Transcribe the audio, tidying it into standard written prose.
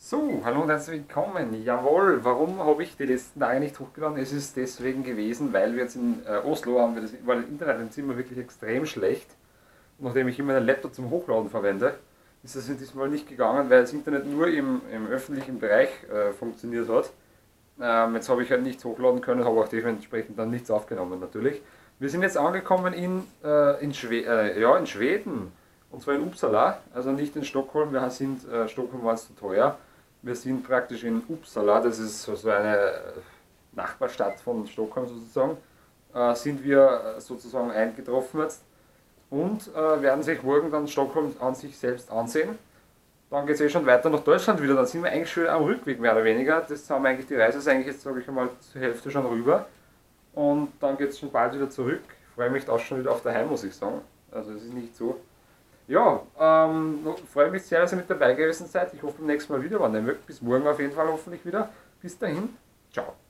So, hallo und herzlich willkommen. Jawohl, warum habe ich die letzten Tage nicht hochgeladen? Es ist deswegen gewesen, weil wir jetzt in Oslo haben, war das Internet im Zimmer wirklich extrem schlecht. Nachdem ich immer einen Laptop zum Hochladen verwende, ist das in diesem Mal nicht gegangen, weil das Internet nur im öffentlichen Bereich funktioniert hat. Jetzt habe ich halt nichts hochladen können, habe auch dementsprechend dann nichts aufgenommen natürlich. Wir sind jetzt angekommen in Schweden, und zwar in Uppsala, also nicht in Stockholm. Stockholm war es zu teuer. Wir sind praktisch in Uppsala, das ist so eine Nachbarstadt von Stockholm sozusagen, sind wir sozusagen eingetroffen jetzt und werden sich morgen dann Stockholm an sich selbst ansehen. Dann geht es schon weiter nach Deutschland wieder, dann sind wir eigentlich schon am Rückweg mehr oder weniger. Das haben wir eigentlich, die Reise ist eigentlich jetzt, sage ich einmal, zur Hälfte schon rüber. Und dann geht es schon bald wieder zurück. Ich freue mich auch schon wieder auf daheim, muss ich sagen. Also es ist nicht so. Ja, freue mich sehr, dass ihr mit dabei gewesen seid. Ich hoffe beim nächsten Mal wieder, wann ihr mögt. Bis morgen auf jeden Fall hoffentlich wieder. Bis dahin, ciao.